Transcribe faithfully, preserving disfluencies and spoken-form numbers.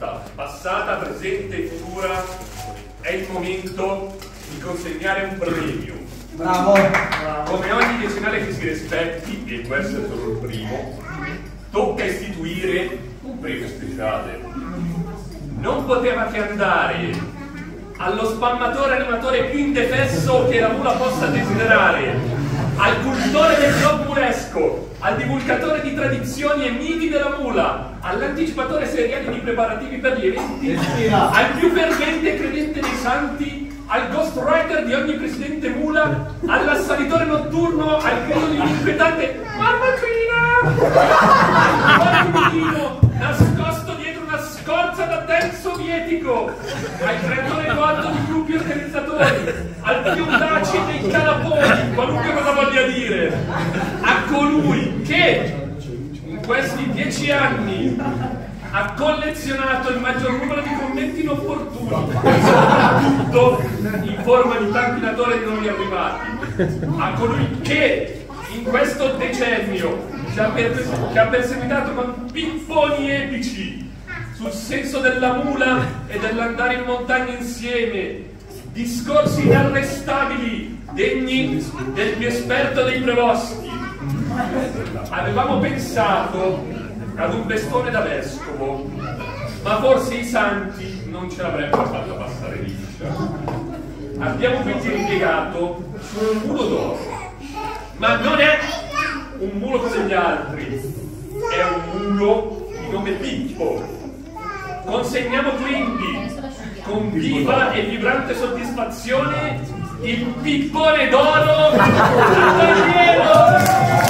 tutta, passata, presente e futura, è il momento di consegnare un premio. Bravo! Bravo. Come ogni decennale che si rispetti, e questo è solo il primo, tocca istituire un premio speciale. Non poteva che andare allo spammatore animatore più indefesso che la mula possa desiderare, al cultore del blog mulesco, al divulgatore di tradizioni e miti della mula, all'anticipatore seriale di preparativi per gli eventi, al più fervente credente dei santi, al ghostwriter di ogni presidente mula, all'assalitore notturno, al grido di un inquietante Marmacina! Al nascosto dietro una scorza da tempo sovietico, al creatore volto di gruppi organizzatori, al più audace dei calaponi, qualunque cosa voglia dire, a colui che in questi dieci anni ha collezionato il maggior numero di commenti inopportuni, soprattutto in forma di tampinatori non arrivati, a colui che in questo decennio ci ha, per, ci ha perseguitato con pipponi epici sul senso della mula e dell'andare in montagna insieme, discorsi inarrestabili degni del più esperto dei prevosti. Avevamo pensato ad un bestone da vescovo, ma forse i santi non ce l'avrebbero fatta passare liscia. Abbiamo quindi ripiegato su un mulo d'oro, ma non è un mulo come gli altri, è un mulo di nome Pippo. Consegniamo quindi con viva e vibrante soddisfazione il pippone d'oro a Danielo!